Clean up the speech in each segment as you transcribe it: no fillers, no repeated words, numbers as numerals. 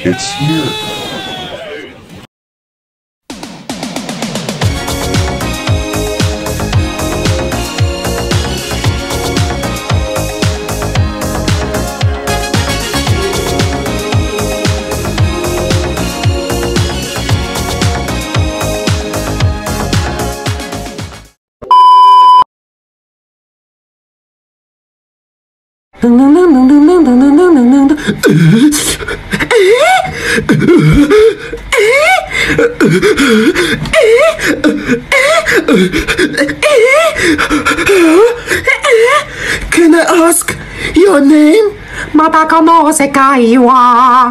It's here. Can I ask your name? またこの世界は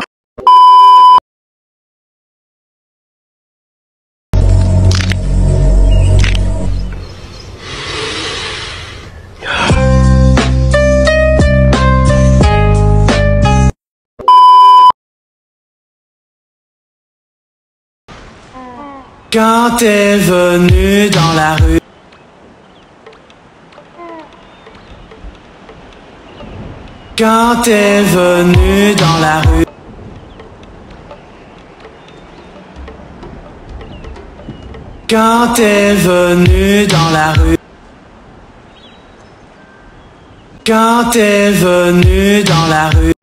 Quand t'es venu dans la rue, quand t'es venu dans la rue, quand t'es venu dans la rue, quand t'es venu dans la rue.